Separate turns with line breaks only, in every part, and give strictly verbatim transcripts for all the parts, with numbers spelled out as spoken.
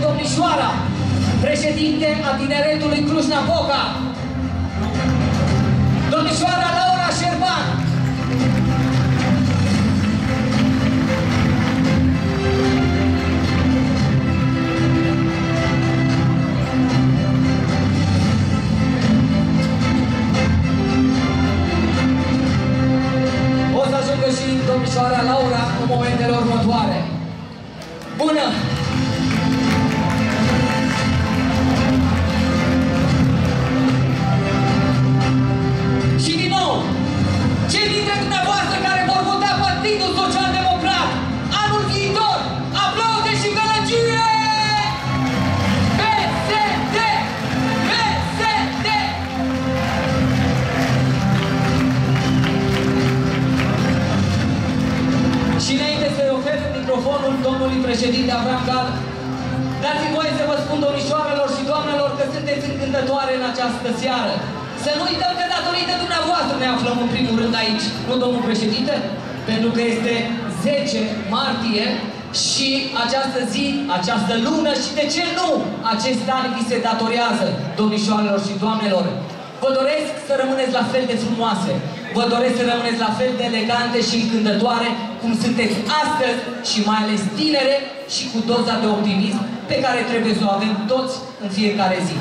domnișoara, președinte a Tineretului Cluj-Napoca, domnișoara Laura Șerban. O să ajungă și domnișoara Laura în momentele următoare. Bună! Și din nou, cei dintre dumneavoastră care vor vota Partidul Social-Democrat anul viitor, aplauze și gălăgie! P S D! P S D! Și înainte să-i ofer microfonul domnului președinte Avram Gal, dați-mi voie să vă spun, domnișoarelor și doamnelor, că sunteți încântătoare în această seară. Să nu uităm că datorită dumneavoastră ne aflăm în primul rând aici, nu domnul președinte? Pentru că este zece martie și această zi, această lună și de ce nu, acest an vi se datorează, domnișoarelor și doamnelor. Vă doresc să rămâneți la fel de frumoase, vă doresc să rămâneți la fel de elegante și încântătoare cum sunteți astăzi și mai ales tinere și cu doza de optimism pe care trebuie să o avem toți în fiecare zi.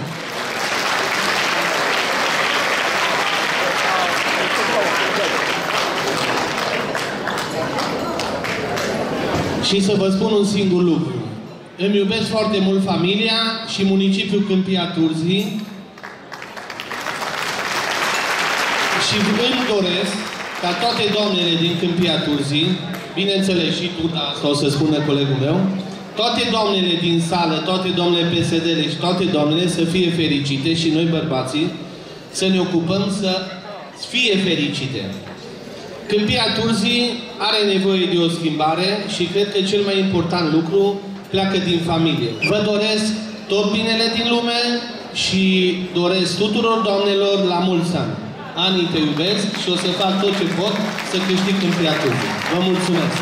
Și să vă spun un singur lucru. Îmi iubesc foarte mult familia și municipiul Câmpia Turzii și îmi doresc ca toate doamnele din Câmpia Turzii, bineînțeles și tu, da, asta o să spună colegul meu, toate doamnele din sală, toate doamnele P S D-le și toate doamnele să fie fericite și noi bărbații să ne ocupăm să fie fericite. Câmpia Turzii are nevoie de o schimbare și cred că cel mai important lucru pleacă din familie. Vă doresc tot binele din lume și doresc tuturor doamnelor la mulți ani. Ani, te iubesc și o să fac tot ce pot să câștig Câmpia Turzii. Vă mulțumesc!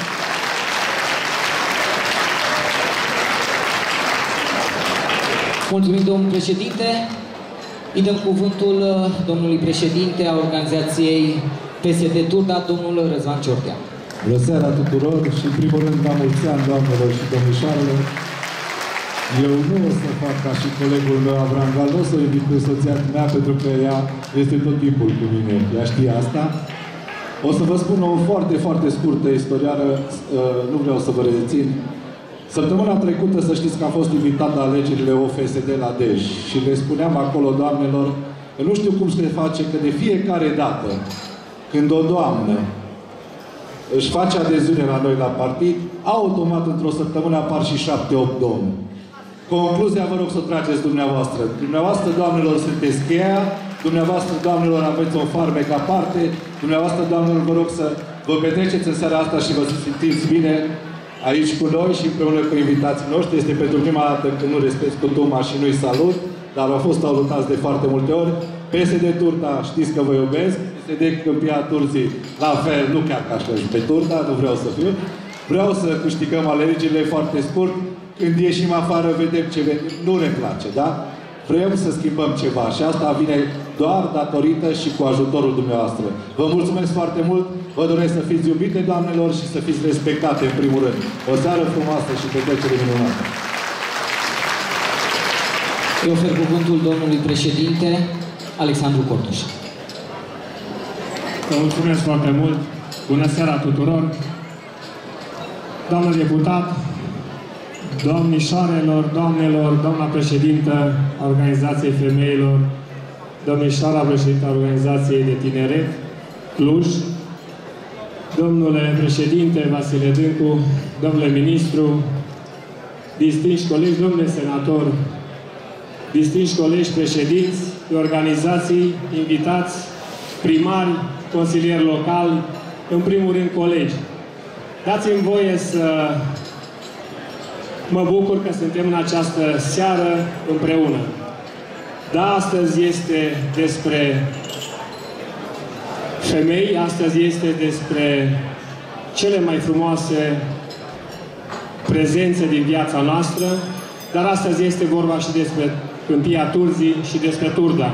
Mulțumim, domnul președinte. Îi dăm cuvântul domnului președinte a organizației P S D Turda, domnul Răzvan Ciortea.
Bună seara tuturor și în primul rând la mulți ani, doamnelor și domnișoarelor. Eu nu o să fac ca și colegul meu Avram Gal, nu o să o invit pe soția mea pentru că ea este tot timpul cu mine, ea știe asta. O să vă spun o foarte, foarte scurtă istoriară, nu vreau să vă rețin. Săptămâna trecută să știți că am fost invitat la alegerile O F S D la Dej și le spuneam acolo doamnelor că nu știu cum se face că de fiecare dată când o doamnă își face adeziune la noi la partid, automat într-o săptămână apar și șapte opt domni. Concluzia vă rog să o trageți dumneavoastră. Dumneavoastră, doamnelor, sunteți cheia, dumneavoastră, doamnelor, aveți o farmecă aparte, dumneavoastră, doamnelor, vă rog să vă petreceți în seara asta și vă simțiți bine aici cu noi și împreună cu invitații noștri. Este pentru prima dată când nu respect cutuma și nu-i salut, dar au fost salutați de foarte multe ori. P S D Turda, știți că vă iubesc. P S D Câmpia Turzii, la fel, nu chiar ca așa pe Turda, nu vreau să fiu. Vreau să câștigăm alegerile foarte scurt. Când ieșim afară, vedem ce vedem. Nu ne place, da? Vrem să schimbăm ceva și asta vine doar datorită și cu ajutorul dumneavoastră. Vă mulțumesc foarte mult. Vă doresc să fiți iubite, doamnelor, și să fiți respectate, în primul rând. O seară frumoasă și petrecere minunată.
Eu ofer cuvântul domnului președinte Alexandru Cortuș.
Vă mulțumesc foarte mult. Bună seara tuturor. Doamnă deputat, domnișoarelor, doamnelor, doamna președintă a Organizației Femeilor, domnișoara președintă a Organizației de Tineret, Cluj, domnule președinte Vasile Dâncu, domnule ministru, distinși colegi, domnule senator, distinși colegi președinți de organizații, invitați, primari, consilieri locali, în primul rând colegi. Dați-mi voie să mă bucur că suntem în această seară împreună. Da, astăzi este despre femei, astăzi este despre cele mai frumoase prezențe din viața noastră, dar astăzi este vorba și despre Câmpia Turzii și despre Turda.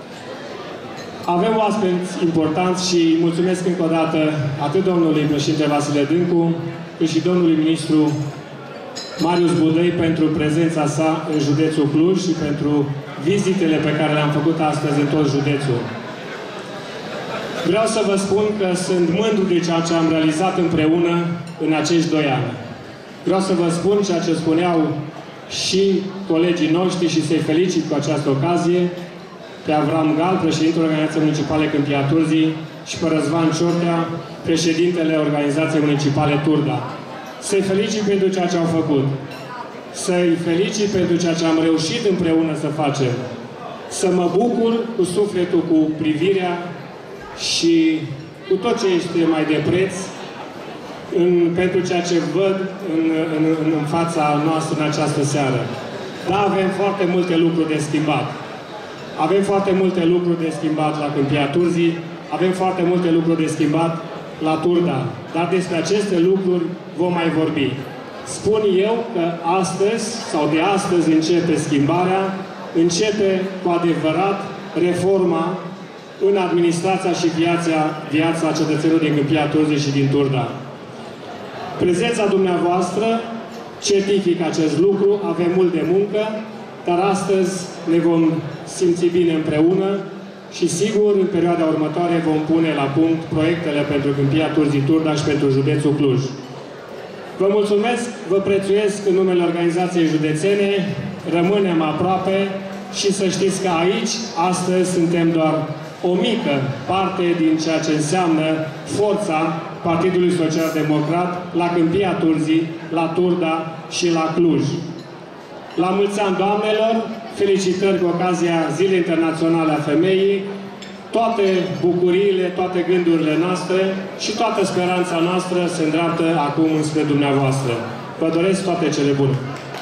Avem oaspeți importanți și mulțumesc încă o dată atât domnului președinte Vasile Dâncu, cât și domnului ministru Marius Budăi pentru prezența sa în județul Cluj și pentru vizitele pe care le-am făcut astăzi în tot județul. Vreau să vă spun că sunt mândru de ceea ce am realizat împreună în acești doi ani. Vreau să vă spun ceea ce spuneau și colegii noștri și să-i felicit cu această ocazie pe Avram Gal, președintele Organizației Municipale Câmpia Turzii, și pe Răzvan Ciortea, președintele Organizației Municipale Turda. Să-i felicit pentru ceea ce au făcut. Să-i felicit pentru ceea ce am reușit împreună să facem. Să mă bucur cu sufletul, cu privirea și cu tot ce este mai de preț în, pentru ceea ce văd în, în, în fața noastră în această seară. Da, avem foarte multe lucruri de schimbat. Avem foarte multe lucruri de schimbat la Câmpia Turzii, avem foarte multe lucruri de schimbat la Turda. Dar despre aceste lucruri vom mai vorbi. Spun eu că astăzi, sau de astăzi, începe schimbarea, începe cu adevărat reforma în administrația și viața, viața cetățenilor din Câmpia Turzii și din Turda. Prezența dumneavoastră certifică acest lucru, avem mult de muncă, dar astăzi ne vom simți bine împreună și sigur în perioada următoare vom pune la punct proiectele pentru Câmpia Turzii Turda și pentru județul Cluj. Vă mulțumesc, vă prețuiesc în numele organizației județene, rămânem aproape și să știți că aici, astăzi, suntem doar o mică parte din ceea ce înseamnă forța Partidului Social Democrat la Câmpia Turzii, la Turda și la Cluj. La mulți ani, doamnelor, felicitări cu ocazia Zilei Internaționale a Femeii, toate bucuriile, toate gândurile noastre și toată speranța noastră se îndreaptă acum înspre dumneavoastră. Vă doresc toate cele bune!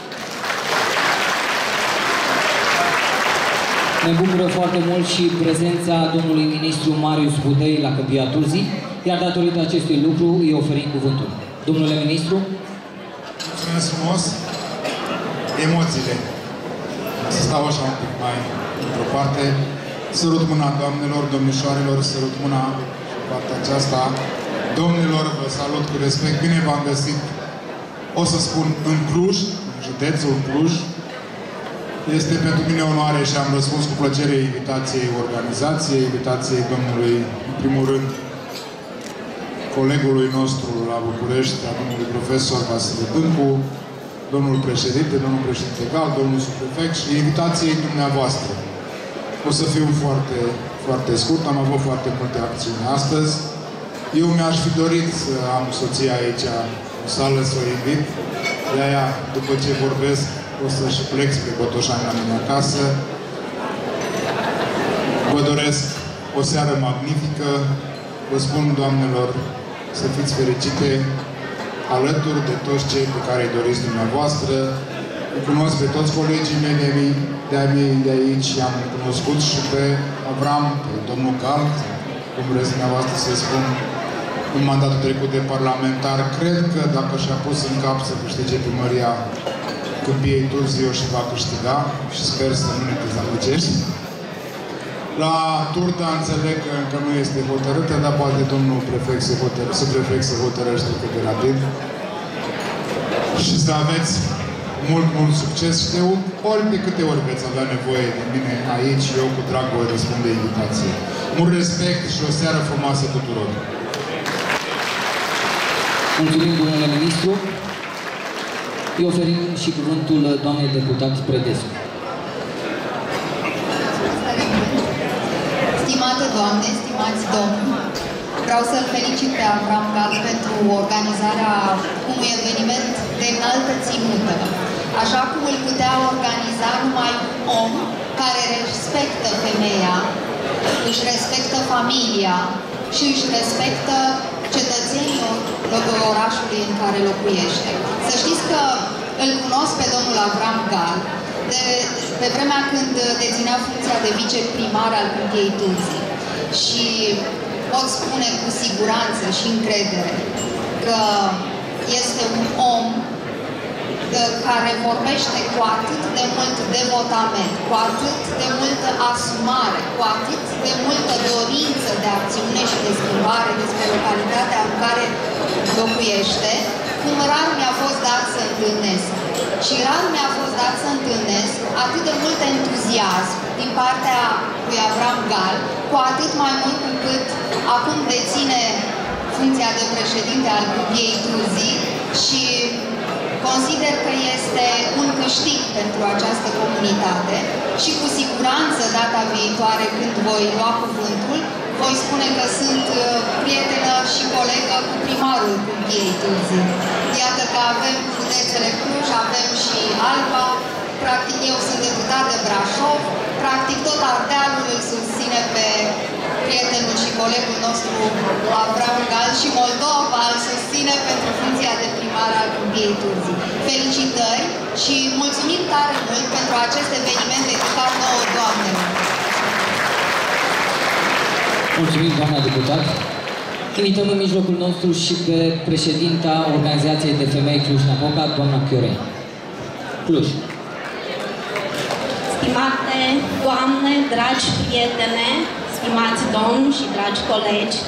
Ne bucură foarte mult și prezența domnului ministru Marius Budăi la Câmpia Turzii, iar datorită acestui lucru îi oferim cuvântul. Domnule ministru.
Mulțumesc frumos! Emoțiile. Să stau așa un pic mai într-o parte. Sărut mâna doamnelor, domnișoarelor, sărut mâna partea aceasta. Domnilor, vă salut cu respect. Bine v-am găsit, o să spun, în Cluj, în județul Cluj. Este pentru mine onoare și am răspuns cu plăcere invitației organizației, invitației domnului, în primul rând, colegului nostru la București, a domnului profesor Vasile Dâncu, domnul președinte, domnul președinte Gal, domnul subprefect și invitației dumneavoastră. O să fiu foarte, foarte scurt, am avut foarte multe acțiuni astăzi. Eu mi-aș fi dorit să am soția aici în sală, să o invit. De-aia, după ce vorbesc, o să-și plec spre Botoșani la mine acasă. Vă doresc o seară magnifică. Vă spun, doamnelor, să fiți fericite alături de toți cei pe care îi doriți dumneavoastră. Îi cunosc pe toți colegii mei de, de, de aici, am cunoscut și pe Avram, pe domnul Gal, cum vreți dumneavoastră să spun, în mandatul trecut de parlamentar. Cred că dacă și-a pus în cap să câștige primăria Câmpiei Turzii, o și va câștiga și sper să nu ne dezamăgești. La Turda înțeleg că încă nu este hotărâtă, dar poate domnul prefect se, hotără, se, prefect se hotărăște cât de rapid. Și să aveți mult, mult succes și de ori de câte ori veți avea nevoie de mine aici, eu cu drag voi răspunde invitație. Mult respect și o seară frumoasă tuturor!
Mulțumim, domnule ministru. Îi oferim și cuvântul doamnei deputat Predescu.
Stimate doamne, stimați domni, vreau să-l felicit pe Avram Gal pentru organizarea unui eveniment de înaltă ținută, așa cum îl putea organiza numai un om care respectă femeia, își respectă familia și își respectă cetățenii orașului în care locuiește. Să știți că îl cunosc pe domnul Avram Gal de, pe vremea când deținea funcția de viceprimar al Câmpiei Turzii. Și pot spune cu siguranță și încredere că este un om care vorbește cu atât de mult devotament, cu atât de multă asumare, cu atât de multă dorință de acțiune și de schimbare despre localitatea în care locuiește, cum rar mi-a fost dat să întâlnesc. Și rar mi-a fost dat să întâlnesc atât de mult entuziasm din partea lui Avram Gal, cu atât mai mult cu cât acum deține funcția de președinte al Câmpiei Turzii și consider că este un câștig pentru această comunitate și cu siguranță data viitoare când voi lua cuvântul, voi spune că sunt prietenă și colegă cu primarul Câmpiei Turzii. Iată că avem județele Cluj, avem și Alba, practic eu sunt deputat de Brașov, practic tot Ardealul îl susține pe prietenul și colegul nostru Avram Gal și Moldova îl susține pentru funcția de primar al Câmpiei Turzii. Felicitări și mulțumim tare mult pentru acest eveniment dedicat nouă doamnelor.
Mulțumim, doamna deputat. Invităm în mijlocul nostru și pe președinta Organizației de Femei Cluj-Napoca, doamna Chiorei. Cluj.
Stimate doamne, dragi prietene, stimați domni și dragi colegi,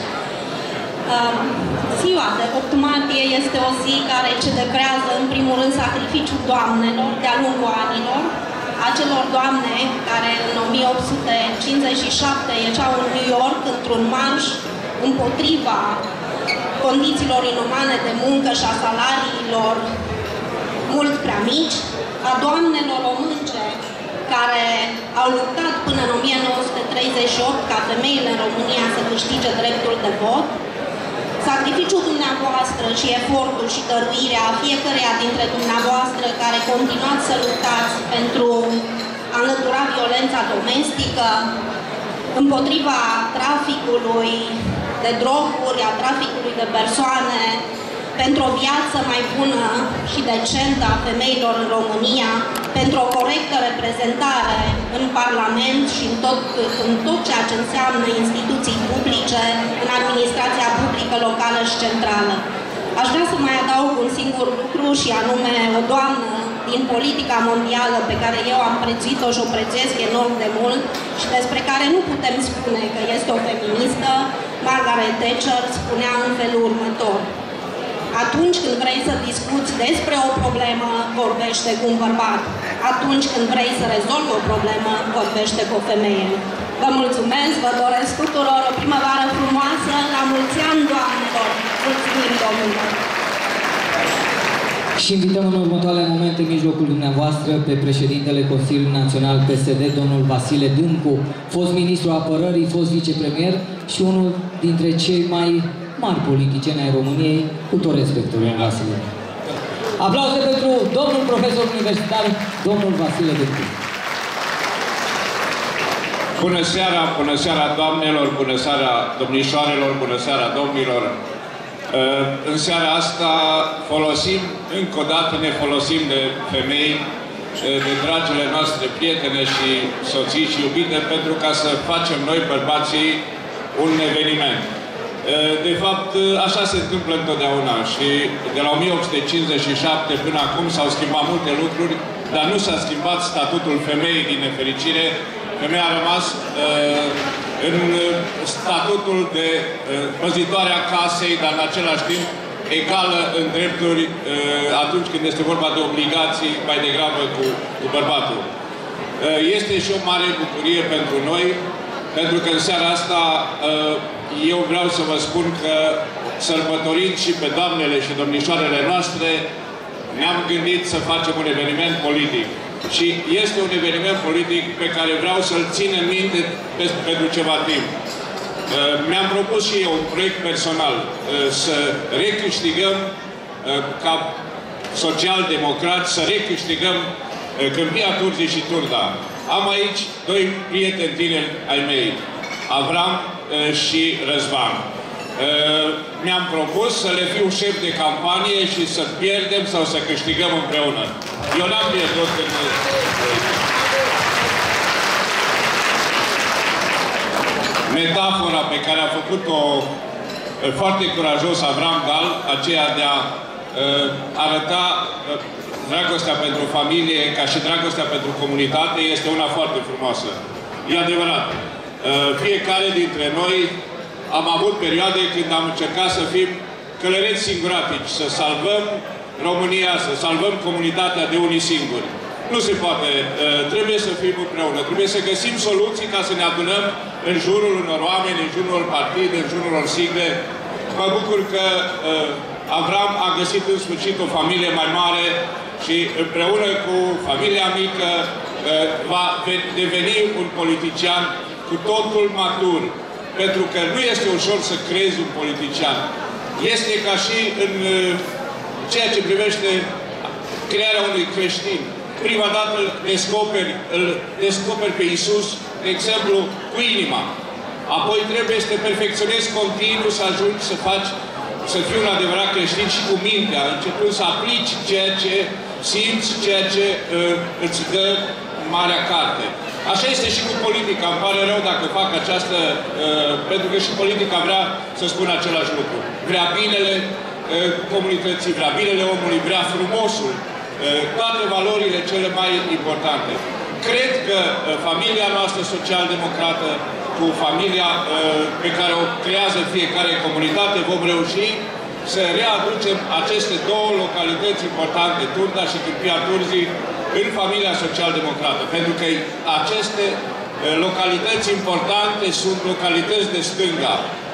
ziua de opt martie este o zi care celebrează în primul rând sacrificiul doamnelor de-a lungul anilor, acelor doamne care în o mie opt sute cincizeci și șapte ieșeau în New York într-un marș împotriva condițiilor inumane de muncă și a salariilor mult prea mici, a doamnelor românce care au luptat până în o mie nouă sute treizeci și opt ca femeile în România să câștige dreptul de vot. Sacrificiul dumneavoastră și efortul și dăruirea fiecăreia dintre dumneavoastră care continuați să luptați pentru a înlătura violența domestică, împotriva traficului de droguri, a traficului de persoane, pentru o viață mai bună și decentă a femeilor în România, pentru o corectă reprezentare în Parlament și în tot, în tot ceea ce înseamnă instituții publice, în administrația publică locală și centrală. Aș vrea să mai adaug un singur lucru și anume o doamnă din politica mondială pe care eu am prețuit-o și o prețuiesc enorm de mult și despre care nu putem spune că este o feministă. Margaret Thatcher spunea în felul următor: atunci când vrei să discuți despre o problemă, vorbește cu un bărbat. Atunci când vrei să rezolvi o problemă, vorbește cu o femeie. Vă mulțumesc, vă doresc tuturor o primăvară frumoasă, la mulți ani, doamnelor! Mulțumim, domnilor!
Și invităm în următoarele momente în mijlocul dumneavoastră pe președintele Consiliului Național P S D, domnul Vasile Dâncu, fost ministru apărării, fost vicepremier și unul dintre cei mai mari politicieni ai României, cu tot respectul lui Vasile. Aplauze pentru domnul profesor universitar, domnul Vasile Dâncu.
Bună seara, bună seara doamnelor, bună seara domnișoarelor, bună seara domnilor. În seara asta folosim, încă o dată ne folosim de femei, de dragile noastre prietene și soții și iubite, pentru ca să facem noi, bărbații, un eveniment. De fapt, așa se întâmplă întotdeauna și de la o mie opt sute cincizeci și șapte până acum s-au schimbat multe lucruri, dar nu s-a schimbat statutul femeii, din nefericire. Femeia a rămas uh, în statutul de uh, păzitoare a casei, dar în același timp egală în drepturi uh, atunci când este vorba de obligații mai degrabă cu, cu bărbatul. Uh, este și o mare bucurie pentru noi, pentru că în seara asta uh, eu vreau să vă spun că, sărbătorind și pe doamnele și domnișoarele noastre, ne-am gândit să facem un eveniment politic. Și este un eveniment politic pe care vreau să-l țin în minte pentru ceva timp. Mi-am propus și eu un proiect personal, să recâștigăm, ca social-democrați, să recâștigăm Câmpia Turzii și Turda. Am aici doi prieteni tineri ai mei, Avram și Răzvan. Mi-am propus să le fiu șef de campanie și să pierdem sau să câștigăm împreună. Eu n-am pierdut în... Metafora pe care a făcut-o foarte curajos Avram Gal, aceea de a arăta dragostea pentru familie, ca și dragostea pentru comunitate, este una foarte frumoasă. E adevărat. Fiecare dintre noi am avut perioade când am încercat să fim călăreți singuratici, să salvăm România, să salvăm comunitatea de unii singuri. Nu se poate. Trebuie să fim împreună. Trebuie să găsim soluții ca să ne adunăm în jurul unor oameni, în jurul unor partide, în jurul unor sigle. Mă bucur că Avram a găsit în sfârșit o familie mai mare și împreună cu familia mică va deveni un politician cu totul matur. Pentru că nu este ușor să creezi un politician. Este ca și în ceea ce privește crearea unui creștin. Prima dată îl descoperi, îl descoperi pe Iisus, de exemplu, cu inima. Apoi trebuie să te perfecționezi continuu, să ajungi să faci, să fii un adevărat creștin și cu mintea, începând să aplici ceea ce simți, ceea ce uh, îți dă Marea Carte. Așa este și cu politica. Îmi pare rău dacă fac această... Uh, pentru că și politica vrea să spună același lucru. Vrea binele uh, comunității, vrea binele omului, vrea frumosul. Uh, toate valorile cele mai importante. Cred că uh, familia noastră social-democrată, cu familia uh, pe care o creează fiecare comunitate, vom reuși să readucem aceste două localități importante, Turda și Câmpia Turzii, în familia social-democrată. Pentru că aceste uh, localități importante sunt localități de stânga.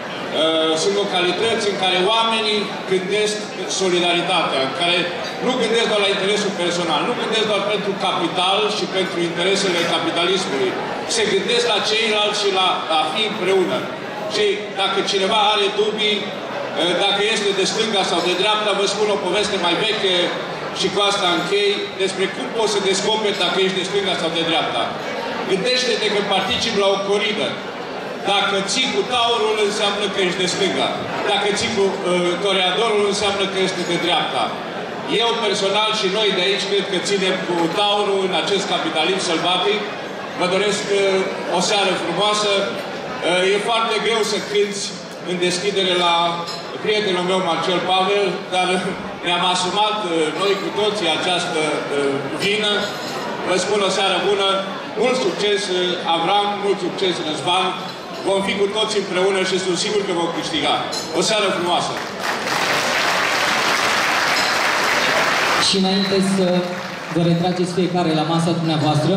Uh, sunt localități în care oamenii gândesc solidaritatea, în care nu gândesc doar la interesul personal, nu gândesc doar pentru capital și pentru interesele capitalismului. Se gândesc la ceilalți și la a fi împreună. Și dacă cineva are dubii, uh, dacă este de stânga sau de dreapta, vă spun o poveste mai veche și cu asta închei, despre cum poți să descoperi dacă ești de stânga sau de dreapta. Gândește-te că participi la o coridă. Dacă ții cu taurul, înseamnă că ești de stânga. Dacă ții cu uh, toreadorul, înseamnă că ești de dreapta. Eu personal și noi de aici cred că ținem cu taurul în acest capitalism sălbatic. Vă doresc uh, o seară frumoasă. Uh, e foarte greu să cânți în deschidere la prietenul meu, Marcel Pavel, dar ne-am asumat uh, noi cu toții această uh, vină. Vă spun o seară bună. Mult succes, uh, Avram, mult succes, Răzvan. Vom fi cu toți împreună și sunt sigur că vom câștiga. O seară frumoasă!
Și înainte să vă retrageți fiecare la masa dumneavoastră,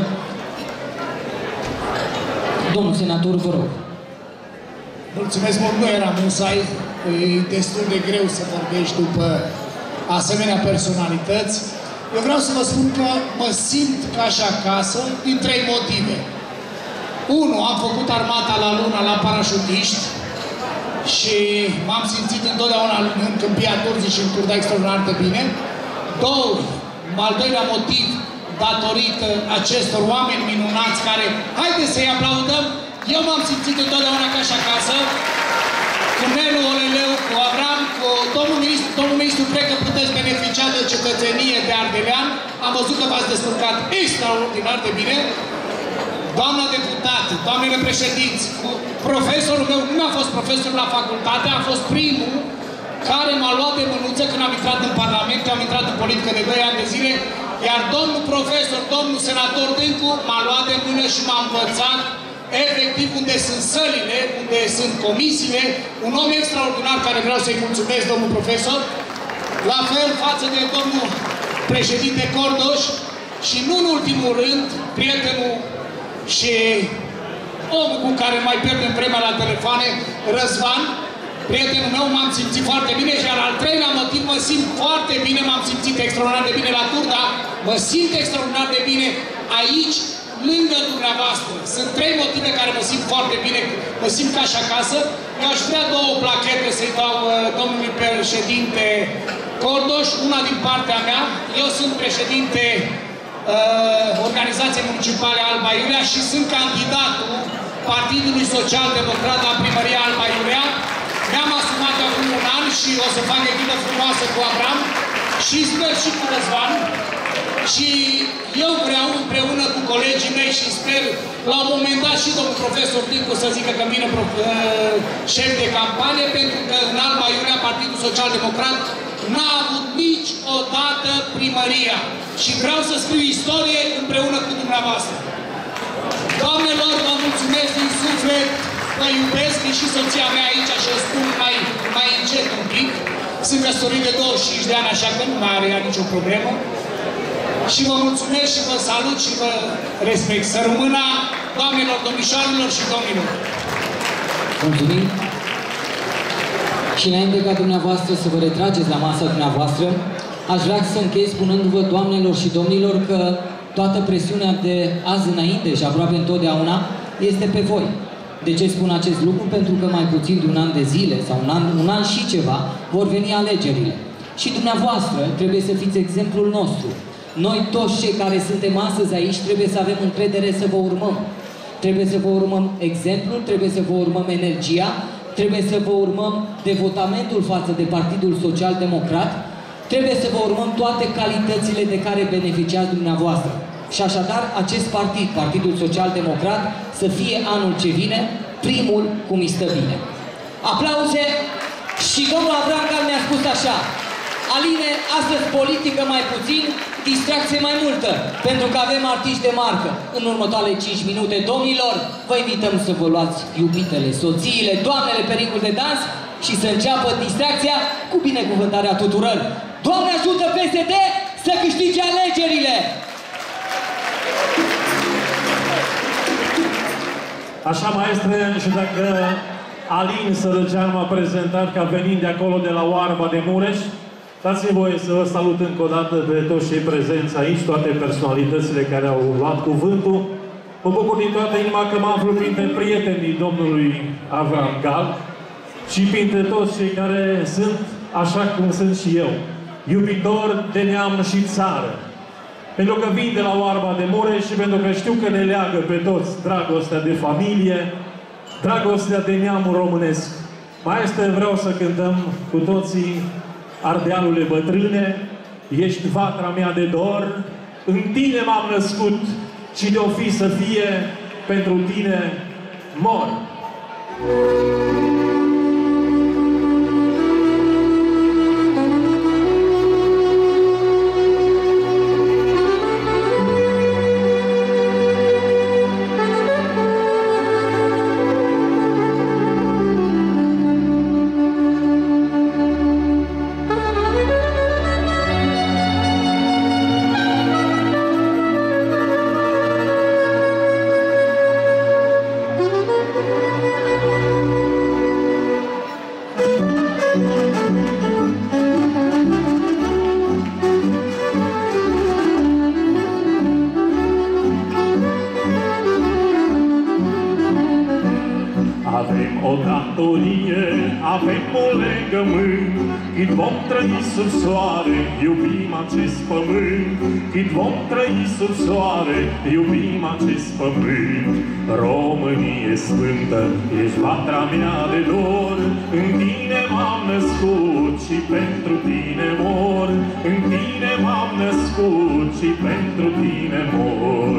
domnul senator, vă rog.
Mulțumesc mult, nu era musai. E destul de greu să vorbești după asemenea personalități. Eu vreau să vă spun că mă simt ca și acasă din trei motive. Unu, am făcut armata la Luna la parașutiști și m-am simțit întotdeauna în Câmpia Turzii și în Turda extraordinar de bine. Doi, al doilea motiv, datorită acestor oameni minunați care, haideți să-i aplaudăm, eu m-am simțit întotdeauna ca și acasă, cu Nelu Oleleu, cu Avram, cu domnul ministru. Domnul ministru, cred că puteți beneficia de cetățenie de ardelean. Am văzut că v-ați descurcat extraordinar de bine. Doamna deputată, doamnele președinți, profesorul meu nu a fost profesor la facultate, a fost primul care m-a luat de mânuță când am intrat în Parlament, că am intrat în politică de doi ani de zile, iar domnul profesor, domnul senator Dâncu m-a luat de mână și m-a învățat efectiv unde sunt sălile, unde sunt comisiile, un om extraordinar care vreau să-i mulțumesc, domnul profesor, la fel față de domnul președinte Cordoș și nu în ultimul rând, prietenul și omul cu care mai pierdem vremea la telefoane, Răzvan, prietenul meu, m-am simțit foarte bine și al treilea motiv, mă simt foarte bine, m-am simțit extraordinar de bine la Turda, mă simt extraordinar de bine aici, lângă dumneavoastră. Sunt trei motive care mă simt foarte bine, mă simt ca și acasă. Eu aș vrea două plachete să-i dau uh, domnului președinte Cordoș, una din partea mea. Eu sunt președinte uh, Organizației Municipale Alba Iulia și sunt candidatul Partidului Social-Democrat la Primăria Alba Iulia. Mi-am asumat acum un an și o să fac echipă frumoasă cu Avram și sper și cu Răzvan. Și eu vreau împreună cu colegii mei și sper la un moment dat și domnul profesor Dâncu să zică că vine șef de campanie, pentru că în Alba Iulia Partidul Social Democrat n-a avut niciodată primăria și vreau să scriu istorie împreună cu dumneavoastră. Doamnelor, vă mulțumesc din suflet, vă iubesc, și soția mea aici și o spun mai, mai încet un pic. Sunt căsătorit de douăzeci și cinci de ani, așa că nu mai are ea nicio problemă. Și vă mulțumesc și vă salut și vă respect. Să rămână, doamnelor, domnișoarelor și domnilor.
Mulțumim. Și înainte ca dumneavoastră să vă retrageți la masa dumneavoastră, aș vrea să închei spunându-vă, doamnelor și domnilor, că toată presiunea de azi înainte și aproape întotdeauna este pe voi. De ce spun acest lucru? Pentru că mai puțin de un an de zile sau un an, un an și ceva vor veni alegerile. Și dumneavoastră trebuie să fiți exemplul nostru. Noi toți cei care suntem astăzi aici trebuie să avem încredere să vă urmăm. Trebuie să vă urmăm exemplul, trebuie să vă urmăm energia, trebuie să vă urmăm devotamentul față de Partidul Social Democrat, trebuie să vă urmăm toate calitățile de care beneficiați dumneavoastră. Și așadar, acest partid, Partidul Social Democrat, să fie anul ce vine primul cum îi stă bine. Aplauze! Și domnul Avram Gal mi-a spus așa: Aline, astăzi politică mai puțin, distracție mai multă, pentru că avem artiști de marcă. În următoarele cinci minute, domnilor, vă invităm să vă luați iubitele, soțiile, doamnele pericul de dans și să înceapă distracția cu binecuvântarea tuturor. Doamne ajută P S D să câștige alegerile!
Așa, maestre, și dacă Alin Sărăcean m-a prezentat ca venind de acolo, de la Oarba de Mureș, dați-mi voie să vă salut încă o dată pe toți cei prezenți aici, toate personalitățile care au luat cuvântul. Mă bucur din toată inima că mă aflu printre prietenii domnului Avram Gal și printre toți cei care sunt așa cum sunt și eu, iubitori de neam și țară. Pentru că vin de la Oarba de Mureș și pentru că știu că ne leagă pe toți dragostea de familie, dragostea de neamul românesc. Maestre, vreau să cântăm cu toții Ardealule bătrâne, ești vatra mea de dor, în tine m-am născut și de-o fi să fie, pentru tine mor.
Cât vom trăi sub soare, iubim acest pământ. Cât vom trăi sub soare, iubim acest pământ. Românie sfântă, ești vatra mea de dor. În tine m-am născut și pentru tine mor. În tine m-am născut și pentru tine mor.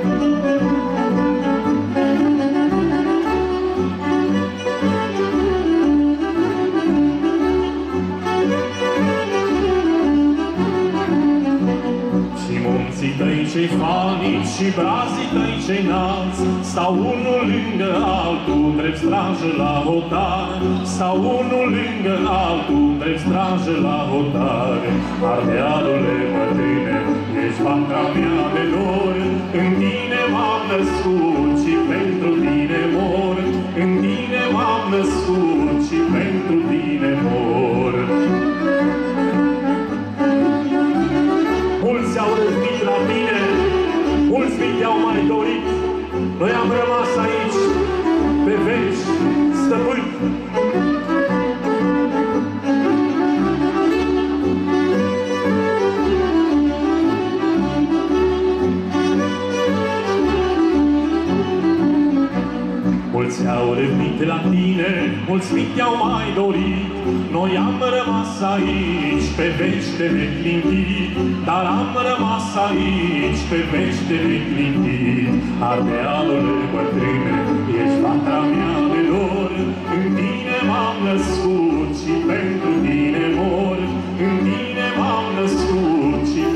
Cei fanici și brazii tăi cei înalți stau unul lângă altul, drept strajă la hotar. Stau unul lângă altul, drept strajă la hotar. Ardealule bătrâne, ești vatra mea de dor. În tine m-am născut și pentru tine mor. În tine m-am născut și pentru tine mor. Mulți au răzbit la tine, mulți mii au mai dorit. Noi am rămas aici, pe veci, stăpâni. Mulți au răvnit la tine, mulți mii au mai dorit. Noi am rămas aici, pe veci de neclintit. Dar am rămas aici, pe veci de neclintit. Ardealule bătrâne, ești vatra mea de dor. În tine m-am născut și pentru tine mor. În tine m-am născut și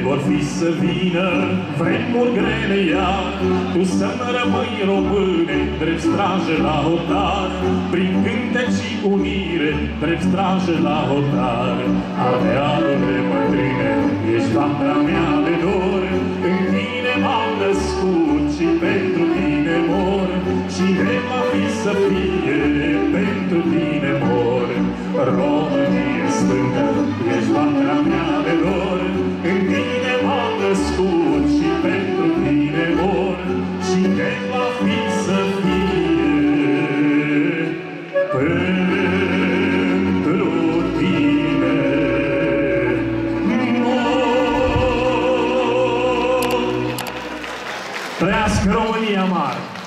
vor fi să vină vremuri grele iar, tu să-mi rămâi române, drept strajă la hotar, prin cântec și unire, drept strajă la hotar. Ardealule mătrâne, ești fapta mea de dor, în tine m-am născut și pentru tine mor, și ne va fi să fie, pentru tine mor. Românie sfântă, ești fapta mea de dor, în tine m-am născut și pentru tine mor, și ne va fi să fie, pentru tine mor. Trăiască România mare!